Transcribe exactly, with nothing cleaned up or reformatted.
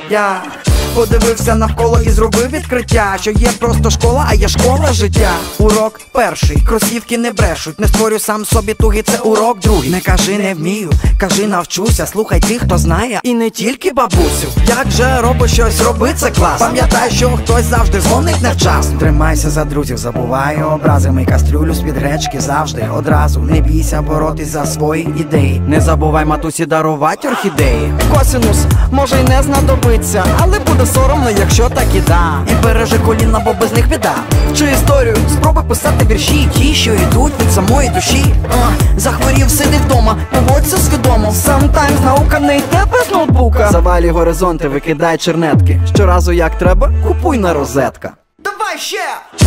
Я подивився навколо і зробив відкриття, що є просто школа, а є школа життя. Урок перший, кросівки не брешуть, не створю сам собі туги, це урок другий. Не кажи не вмію, кажи навчуся, слухай тих, хто знає, і не тільки бабусю. Як же робиш щось, роби це клас. Пам'ятай, що хтось завжди дзвонить невчасно. Тримайся за друзів, забувай образи, мий кастрюлю з-під гречки завжди, одразу. Не бійся боротись за свої ідеї, не забувай матусі дарувати орхідеї. Косинус може й не знадобиться, але буде соромно, якщо так і да. І бережи коліна, бо без них біда. Вчи історію, спробуй писати вірші, ті, що йдуть від самої душі. а, Захворів, сиди вдома, поводься свідомо. Sometimes наука не йде без ноутбука. Завалі горизонти, викидай чернетки. Щоразу як треба, купуй на розетка. Давай ще!